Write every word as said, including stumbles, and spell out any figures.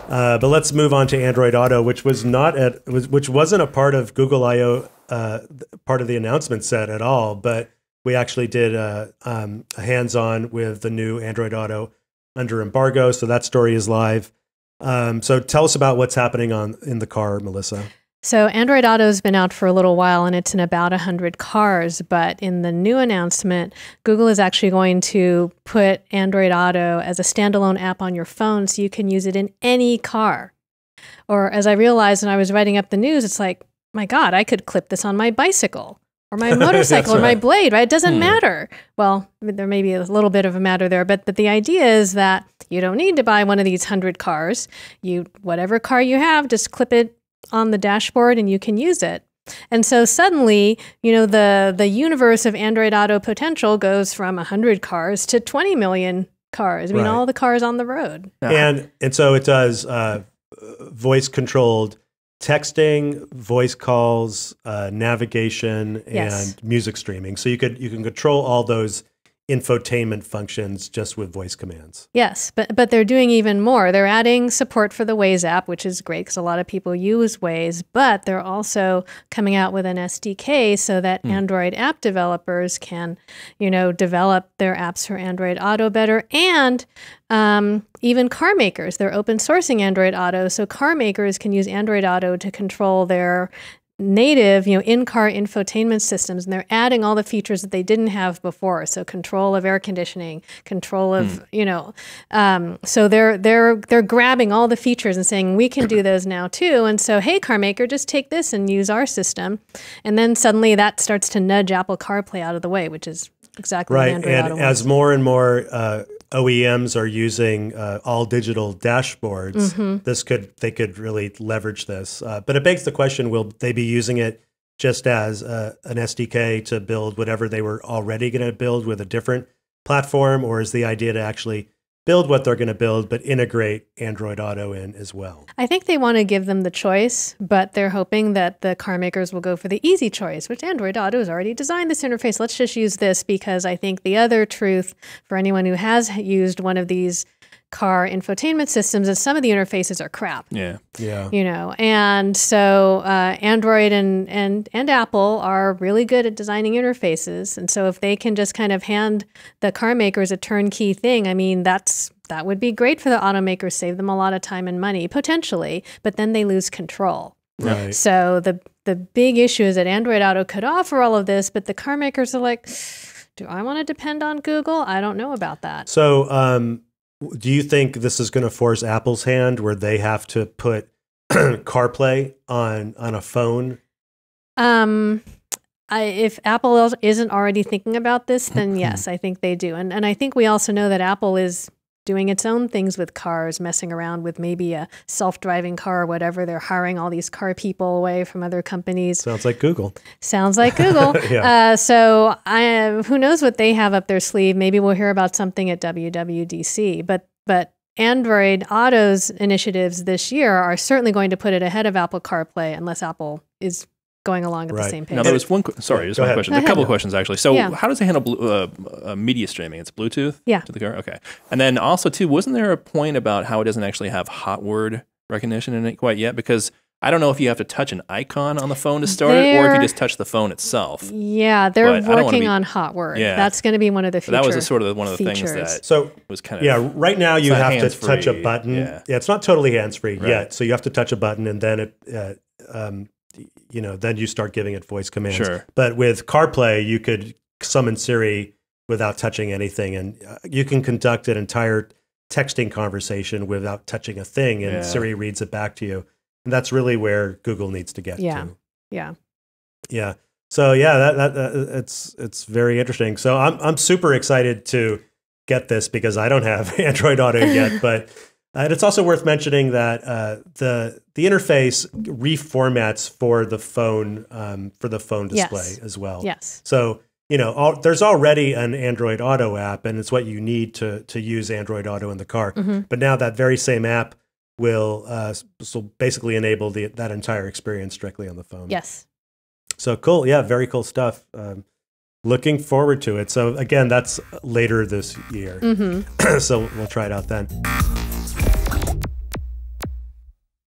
Uh, but let's move on to Android Auto, which was not at was, which wasn't a part of Google I O, uh, part of the announcement set at all. But we actually did a, um, a hands-on with the new Android Auto under embargo, so that story is live. Um, so tell us about what's happening on in the car, Melissa. So Android Auto has been out for a little while, and it's in about one hundred cars. But in the new announcement, Google is actually going to put Android Auto as a standalone app on your phone so you can use it in any car. Or as I realized when I was writing up the news, it's like, my God, I could clip this on my bicycle or my motorcycle or right. my Blade, right? It doesn't Hmm. matter. Well, there may be a little bit of a matter there, but, but the idea is that you don't need to buy one of these one hundred cars. You, whatever car you have, just clip it on the dashboard and you can use it. And so suddenly, you know, the the universe of Android Auto potential goes from one hundred cars to twenty million cars. I mean, Right. all the cars on the road. And and so it does uh, voice controlled texting, voice calls, uh, navigation, and Yes. music streaming. So you could you can control all those infotainment functions just with voice commands. Yes, but but they're doing even more. They're adding support for the Waze app, which is great because a lot of people use Waze, but they're also coming out with an S D K so that Hmm. Android app developers can, you know, develop their apps for Android Auto better. And um, even car makers, they're open sourcing Android Auto, so car makers can use Android Auto to control their native, you know, in-car infotainment systems, and they're adding all the features that they didn't have before. So control of air conditioning, control of, Mm. you know, um, so they're they're they're grabbing all the features and saying we can do those now too. And so, hey, car maker, just take this and use our system, and then suddenly that starts to nudge Apple CarPlay out of the way, which is exactly Right. what Android And Auto as wants. more and more uh, O E Ms are using uh, all digital dashboards, Mm-hmm. this could they could really leverage this. Uh, but it begs the question: will they be using it just as uh, an S D K to build whatever they were already going to build with a different platform, or is the idea to actually build what they're going to build, but integrate Android Auto in as well? I think they want to give them the choice, but they're hoping that the car makers will go for the easy choice, which Android Auto has already designed this interface. Let's just use this, because I think the other truth for anyone who has used one of these car infotainment systems is some of the interfaces are crap. Yeah. Yeah. You know, and so uh, Android and, and, and Apple are really good at designing interfaces. And so if they can just kind of hand the car makers a turnkey thing, I mean, that's that would be great for the automakers, save them a lot of time and money, potentially, but then they lose control. Right. So the the big issue is that Android Auto could offer all of this, but the car makers are like, do I want to depend on Google? I don't know about that. So, um, do you think this is going to force Apple's hand, where they have to put CarPlay on on a phone? Um, I, if Apple else isn't already thinking about this, then yes, I think they do. And and I think we also know that Apple is doing its own things with cars, messing around with maybe a self-driving car or whatever. They're hiring all these car people away from other companies. Sounds like Google. Sounds like Google. Yeah. uh, so I, who knows what they have up their sleeve? Maybe we'll hear about something at W W D C. But but Android Auto's initiatives this year are certainly going to put it ahead of Apple CarPlay, unless Apple is going along at Right. the same pace. Now, there was one. qu- Sorry, just Go one ahead. question. Go A couple ahead. of questions actually. So, Yeah. how does it handle blue, uh, uh, media streaming? It's Bluetooth. Yeah. To the car. Okay. And then also too, wasn't there a point about how it doesn't actually have hot word recognition in it quite yet? Because I don't know if you have to touch an icon on the phone to start it, or if There- you just touch the phone itself. Yeah, they're But I don't wanna working be- on hot word. Yeah. That's going to be one of the But future that was a sort of one of the things features. that So was kind of yeah, right now you not have to touch a hands-free. button. Yeah. it's not totally hands-free Right. yet. So you have to touch a button, and then it, uh, um, you know, then you start giving it voice commands. Sure. But with CarPlay, you could summon Siri without touching anything, and uh, you can conduct an entire texting conversation without touching a thing, and Yeah. Siri reads it back to you. And that's really where Google needs to get Yeah. to. Yeah. Yeah. So yeah, that, that, that it's it's very interesting. So I'm I'm super excited to get this because I don't have Android Auto yet, but uh, and it's also worth mentioning that uh, the the interface reformats for the phone um, for the phone display Yes. as well. Yes. So you know, all, there's already an Android Auto app, and it's what you need to to use Android Auto in the car. hmm But now that very same app will uh, s- so basically enable the, that entire experience directly on the phone. Yes. So cool. Yeah, very cool stuff. Um, looking forward to it. So again, that's later this year. hmm So we'll try it out then.